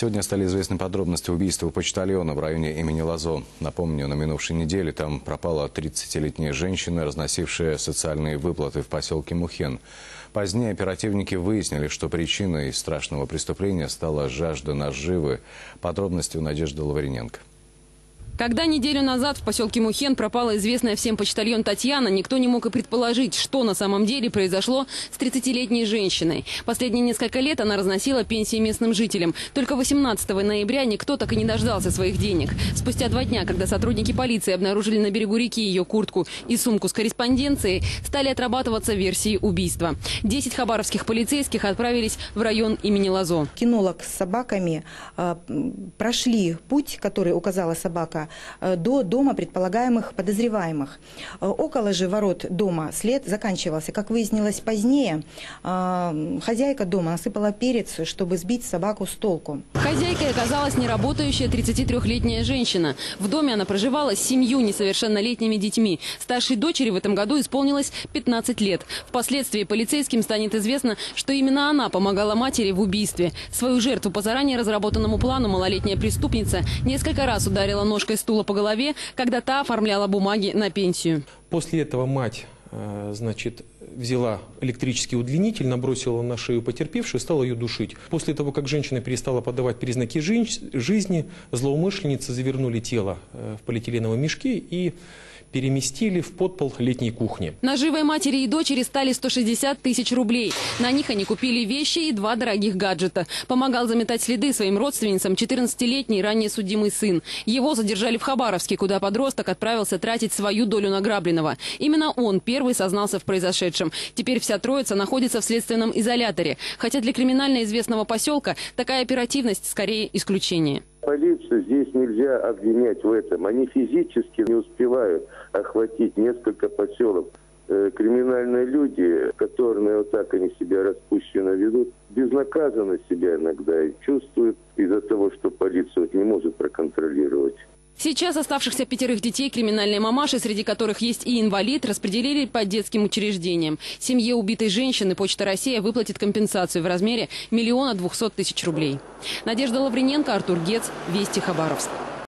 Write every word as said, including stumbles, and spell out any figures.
Сегодня стали известны подробности убийства почтальона в районе имени Лазо. Напомню, на минувшей неделе там пропала тридцатилетняя женщина, разносившая социальные выплаты в поселке Мухен. Позднее оперативники выяснили, что причиной страшного преступления стала жажда наживы. Подробности у Надежды Лавриненко. Когда неделю назад в поселке Мухен пропала известная всем почтальон Татьяна, никто не мог и предположить, что на самом деле произошло с тридцатилетней женщиной. Последние несколько лет она разносила пенсии местным жителям. Только восемнадцатого ноября никто так и не дождался своих денег. Спустя два дня, когда сотрудники полиции обнаружили на берегу реки ее куртку и сумку с корреспонденцией, стали отрабатываться версии убийства. Десять хабаровских полицейских отправились в район имени Лазо. Кинолог с собаками э, прошли путь, который указала собака, до дома предполагаемых подозреваемых. Около же ворот дома след заканчивался. Как выяснилось позднее, хозяйка дома насыпала перец, чтобы сбить собаку с толку. Хозяйкой оказалась неработающая тридцатитрёхлетняя женщина. В доме она проживала с семью несовершеннолетними детьми. Старшей дочери в этом году исполнилось пятнадцать лет. Впоследствии полицейским станет известно, что именно она помогала матери в убийстве. Свою жертву по заранее разработанному плану малолетняя преступница несколько раз ударила ножкой стула по голове, когда та оформляла бумаги на пенсию. После этого мать, значит, взяла электрический удлинитель, набросила на шею потерпевшей и стала ее душить. После того, как женщина перестала подавать признаки жизни, злоумышленницы завернули тело в полиэтиленовом мешке и переместили в подпол летней кухни. Наживой матери и дочери стали сто шестьдесят тысяч рублей. На них они купили вещи и два дорогих гаджета. Помогал заметать следы своим родственницам четырнадцатилетний ранее судимый сын. Его задержали в Хабаровске, куда подросток отправился тратить свою долю награбленного. Именно он первый сознался в произошедшем. Теперь вся троица находится в следственном изоляторе. Хотя для криминально известного поселка такая оперативность скорее исключение. Полицию здесь нельзя обвинять в этом. Они физически не успевают охватить несколько поселов. Э, криминальные люди, которые вот так они себя распущенно ведут, безнаказанно себя иногда чувствуют из-за того, что полиция не может проконтролировать. Сейчас оставшихся пятерых детей криминальные мамаши, среди которых есть и инвалид, распределили по детским учреждениям. Семье убитой женщины Почта России выплатит компенсацию в размере миллиона двухсот тысяч рублей. Надежда Лавриненко, Артур Гец, Вести, Хабаровск.